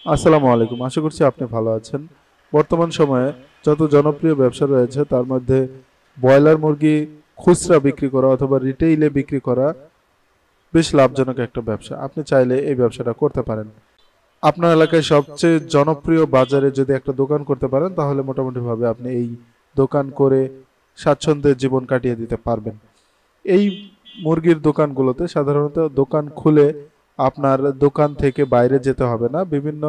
আসসালামু আলাইকুম। আশা করছি আপনি ভালো আছেন। বর্তমান সময়ে যত জনপ্রিয় ব্যবসা রয়েছে তার মধ্যে ব্রয়লার মুরগি খুচরা বিক্রি করা অথবা রিটেইলে বিক্রি করা বেশ লাভজনক একটা ব্যবসা। আপনি চাইলে এই ব্যবসাটা করতে পারেন। আপনার এলাকায় সবচেয়ে জনপ্রিয় বাজারে যদি একটা দোকান করতে পারেন তাহলে মোটামুটিভাবে আপনি এই দোকান করে স্বাচ্ছন্দ্যে জীবন কাটিয়ে দিতে পারবেন। এই মুরগির দোকানগুলোতে সাধারণত দোকান খুলে আপনার দোকান থেকে বাইরে যেতে হবে না। বিভিন্ন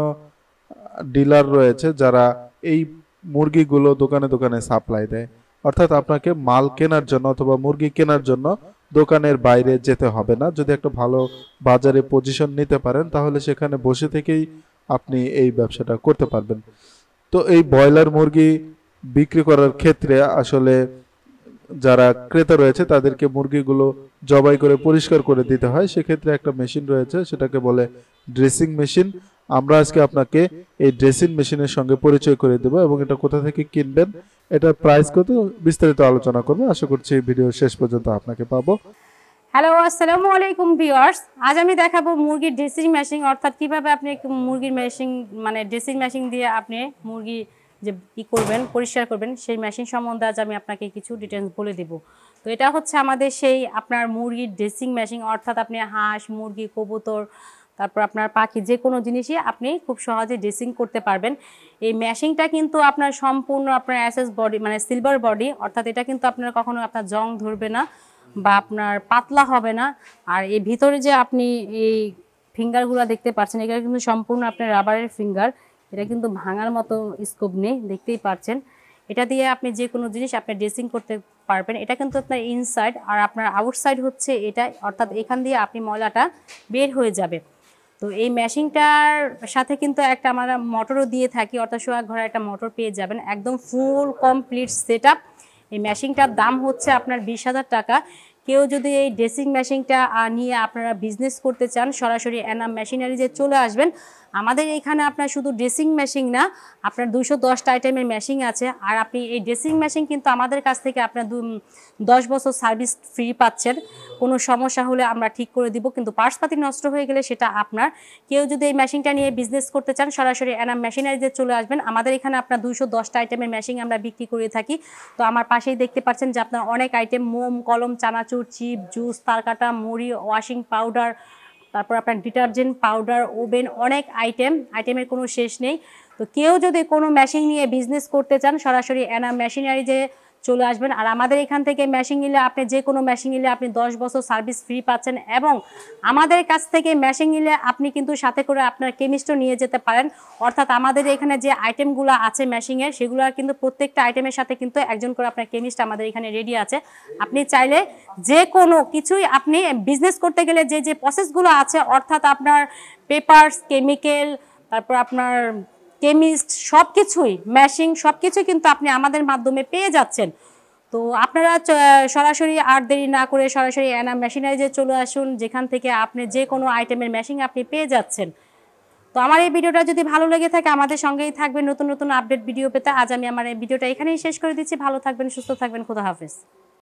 ডিলার রয়েছে যারা এই মুরগিগুলো দোকানে দোকানে সাপ্লাই দেয়। অর্থাৎ আপনাকে মাল কেনার জন্য অথবা মুরগি কেনার জন্য দোকানের বাইরে যেতে হবে না। যদি একটা ভালো বাজারে পজিশন নিতে পারেন তাহলে সেখানে বসে থেকেই আপনি এই ব্যবসাটা করতে পারবেন। তো এই ব্রয়লার মুরগি বিক্রি করার ক্ষেত্রে আসলে যারা ক্রেতা রয়েছে তাদেরকে মুরগিগুলো জবাই করে পরিষ্কার করে দিতে হয়। সেক্ষেত্রে একটা মেশিন রয়েছে, সেটাকে বলে ড্রেসিং মেশিন। আমরা আজকে আপনাকে এই ড্রেসিং মেশিনের সঙ্গে পরিচয় করে দেব এবং এটা কোথা থেকে কিনবেন, এটার প্রাইস কত, বিস্তারিত আলোচনা করবো। আশা করছি এই ভিডিও শেষ পর্যন্ত আপনাকে পাবো। হ্যালো, আসসালামু আলাইকুম ভিউয়ার্স। আজ আমি দেখাবো মুরগির ড্রেসিং মেশিন, অর্থাৎ কিভাবে আপনি মুরগির মেশিন ড্রেসিং মেশিন দিয়ে আপনি মুরগি যে করবেন, পরিষ্কার করবেন, সেই মেশিন সম্বন্ধে আজ আমি আপনাকে কিছু ডিটেলস বলে দেব। তো এটা হচ্ছে আমাদের সেই আপনার মুরগির ড্রেসিং মেশিন, অর্থাৎ আপনি হাঁস, মুরগি, কবুতর, তারপর আপনার পাখি, যে কোনো জিনিসই আপনি খুব সহজে ড্রেসিং করতে পারবেন। এই মেশিনটা কিন্তু আপনার সম্পূর্ণ আপনার অ্যাসেস বডি, মানে সিলভার বডি, অর্থাৎ এটা কিন্তু আপনার কখনো আপনার জং ধরবে না বা আপনার পাতলা হবে না। আর এর ভিতরে যে আপনি এই ফিঙ্গারগুলো দেখতে পাচ্ছেন, এগুলো কিন্তু সম্পূর্ণ আপনার রাবারের ফিঙ্গার। এটা কিন্তু ভাঙার মতো স্কোপ নেই, দেখতেই পাচ্ছেন। এটা দিয়ে আপনি যে কোনো জিনিস আপনি ড্রেসিং করতে পারবেন। এটা কিন্তু আপনার ইনসাইড, আর আপনার আউটসাইড হচ্ছে এটা, অর্থাৎ এখান দিয়ে আপনি ময়লাটা বের হয়ে যাবে। তো এই মেশিনটার সাথে কিন্তু একটা আমরা মোটরও দিয়ে থাকি, অর্থাৎ সোহাগ ঘরে একটা মোটর পেয়ে যাবেন, একদম ফুল কমপ্লিট সেট আপ। এই মেশিনটার দাম হচ্ছে আপনার 20,000 টাকা। কেউ যদি এই ড্রেসিং মেশিনটা নিয়ে আপনারা বিজনেস করতে চান, সরাসরি এনাম মেশিনারিজে চলে আসবেন। আমাদের এখানে আপনার শুধু ড্রেসিং মেশিন না, আপনার 210টা আইটেমের মেশিন আছে। আর আপনি এই ড্রেসিং মেশিন কিন্তু আমাদের কাছ থেকে আপনার 10 বছর সার্ভিস ফ্রি পাচ্ছেন। কোনো সমস্যা হলে আমরা ঠিক করে দিব, কিন্তু পার্টসপাতি নষ্ট হয়ে গেলে সেটা আপনার। কেউ যদি এই মেশিনটা নিয়ে বিজনেস করতে চান, সরাসরি এনাম মেশিনারিজে চলে আসবেন। আমাদের এখানে আপনার 210টা আইটেমের মেশিন আমরা বিক্রি করে থাকি। তো আমার পাশেই দেখতে পাচ্ছেন যে আপনার অনেক আইটেম, মোম, কলম, চানাচুর, চিপ, জুস, তারকাটা, মুড়ি, ওয়াশিং পাউডার, তারপর আপনার ডিটারজেন্ট পাউডার, ওভেন, অনেক আইটেমের কোনো শেষ নেই। তো কেউ যদি কোনো মেশিন নিয়ে বিজনেস করতে চান, সরাসরি এনাম মেশিনারিজে চলে আসবেন। আর আমাদের এখান থেকে মেশিন নিলে আপনি যে কোনো মেশিন নিলে আপনি 10 বছর সার্ভিস ফ্রি পাচ্ছেন। এবং আমাদের কাছ থেকে মেশিন নিলে আপনি কিন্তু সাথে করে আপনার কেমিস্টও নিয়ে যেতে পারেন। অর্থাৎ আমাদের এখানে যে আইটেমগুলো আছে মেশিনের, সেগুলো কিন্তু প্রত্যেকটা আইটেমের সাথে কিন্তু একজন করে আপনার কেমিস্ট আমাদের এখানে রেডি আছে। আপনি চাইলে যে কোনো কিছুই আপনি বিজনেস করতে গেলে যে যে প্রসেসগুলো আছে, অর্থাৎ আপনার পেপারস, কেমিক্যাল, তারপর আপনার কেমিস্ট, সব কিছুই, মেশিন, সব কিছুই কিন্তু আপনি আমাদের মাধ্যমে পেয়ে যাচ্ছেন। তো আপনারা সরাসরি আর দেরি না করে সরাসরি এনাম মেশিনারিজে চলে আসুন, যেখান থেকে আপনি যে কোনো আইটেমের মেশিন আপনি পেয়ে যাচ্ছেন। তো আমার এই ভিডিওটা যদি ভালো লেগে থাকে, আমাদের সঙ্গেই থাকবেন নতুন নতুন আপডেট ভিডিও পেতে। আজ আমি আমার এই ভিডিওটা এখানেই শেষ করে দিচ্ছি। ভালো থাকবেন, সুস্থ থাকবেন, খোদা হাফেজ।